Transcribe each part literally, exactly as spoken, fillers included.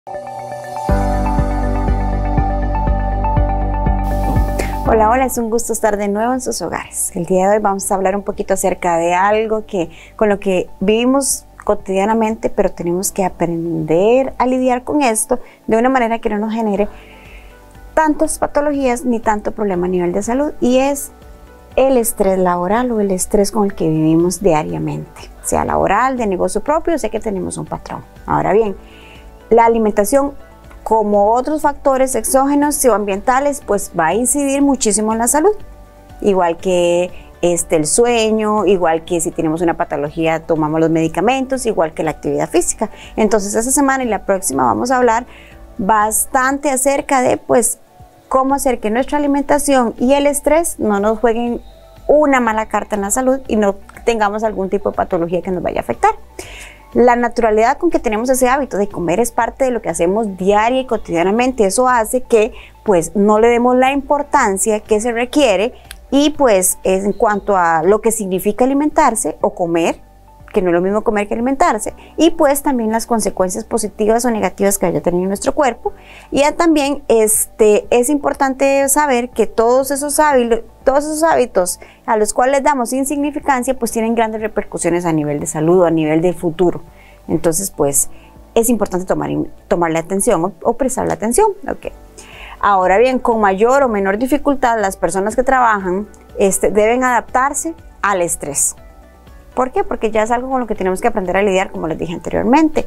Hola, hola, es un gusto estar de nuevo en sus hogares. El día de hoy vamos a hablar un poquito acerca de algo que con lo que vivimos cotidianamente, pero tenemos que aprender a lidiar con esto de una manera que no nos genere tantas patologías ni tanto problema a nivel de salud, y es el estrés laboral o el estrés con el que vivimos diariamente, sea laboral, de negocio propio, sé que tenemos un patrón. Ahora bien, la alimentación, como otros factores exógenos o ambientales, pues va a incidir muchísimo en la salud, igual que este, el sueño, igual que si tenemos una patología tomamos los medicamentos, igual que la actividad física. Entonces esta semana y la próxima vamos a hablar bastante acerca de pues cómo hacer que nuestra alimentación y el estrés no nos jueguen una mala carta en la salud y no tengamos algún tipo de patología que nos vaya a afectar. La naturalidad con que tenemos ese hábito de comer es parte de lo que hacemos diaria y cotidianamente. Eso hace que pues no le demos la importancia que se requiere, y pues es en cuanto a lo que significa alimentarse o comer, que no es lo mismo comer que alimentarse, y pues también las consecuencias positivas o negativas que vaya a tener en nuestro cuerpo. Y ya también este, es importante saber que todos esos hábitos, todos esos hábitos a los cuales damos insignificancia, pues tienen grandes repercusiones a nivel de salud o a nivel de futuro. Entonces pues es importante tomar, tomarle atención o, o prestarle atención. Okay. Ahora bien, con mayor o menor dificultad, las personas que trabajan este, deben adaptarse al estrés. ¿Por qué? Porque ya es algo con lo que tenemos que aprender a lidiar, como les dije anteriormente.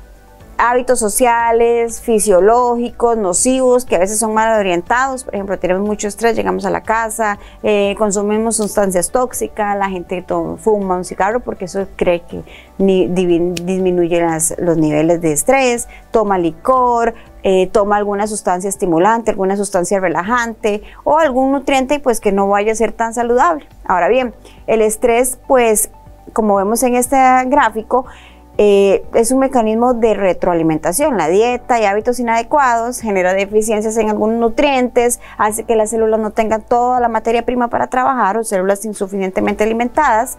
Hábitos sociales, fisiológicos, nocivos, que a veces son mal orientados. Por ejemplo, tenemos mucho estrés, llegamos a la casa, eh, consumimos sustancias tóxicas, la gente fuma un cigarro porque eso cree que ni, disminuye las, los niveles de estrés, toma licor, eh, toma alguna sustancia estimulante, alguna sustancia relajante o algún nutriente pues que no vaya a ser tan saludable. Ahora bien, el estrés pues, como vemos en este gráfico, eh, es un mecanismo de retroalimentación. La dieta y hábitos inadecuados genera deficiencias en algunos nutrientes, hace que las células no tengan toda la materia prima para trabajar o células insuficientemente alimentadas.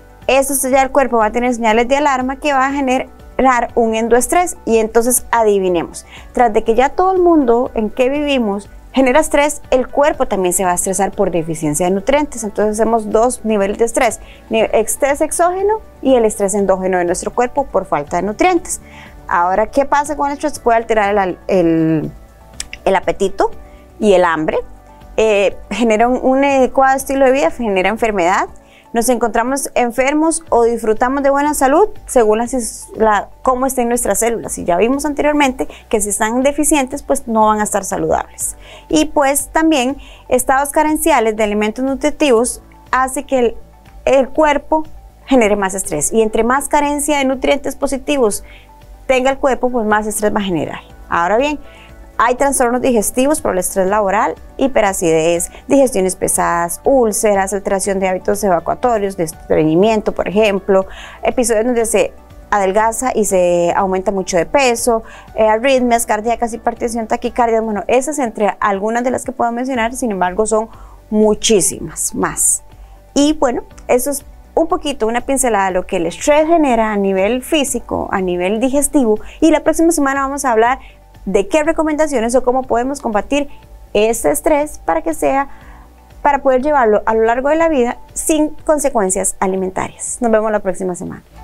Eso ya el cuerpo va a tener señales de alarma que va a generar un endoestrés, y entonces adivinemos, tras de que ya todo el mundo en que vivimos genera estrés, el cuerpo también se va a estresar por deficiencia de nutrientes. Entonces hacemos dos niveles de estrés, estrés exógeno y el estrés endógeno de nuestro cuerpo por falta de nutrientes. Ahora, ¿qué pasa con el estrés? Puede alterar el, el, el apetito y el hambre, eh, genera un, un adecuado estilo de vida, genera enfermedad. Nos encontramos enfermos o disfrutamos de buena salud según la, la, cómo estén nuestras células. Y ya vimos anteriormente que si están deficientes, pues no van a estar saludables. Y pues también estados carenciales de alimentos nutritivos hace que el, el cuerpo genere más estrés. Y entre más carencia de nutrientes positivos tenga el cuerpo, pues más estrés va a generar. Ahora bien, hay trastornos digestivos por el estrés laboral, hiperacidez, digestiones pesadas, úlceras, alteración de hábitos evacuatorios, de estreñimiento, por ejemplo, episodios donde se adelgaza y se aumenta mucho de peso, eh, arritmias cardíacas, hipertensión, taquicardia. Bueno, esas entre algunas de las que puedo mencionar, sin embargo, son muchísimas más. Y bueno, eso es un poquito, una pincelada de lo que el estrés genera a nivel físico, a nivel digestivo, y la próxima semana vamos a hablar de qué recomendaciones o cómo podemos combatir este estrés para que sea, para poder llevarlo a lo largo de la vida sin consecuencias alimentarias. Nos vemos la próxima semana.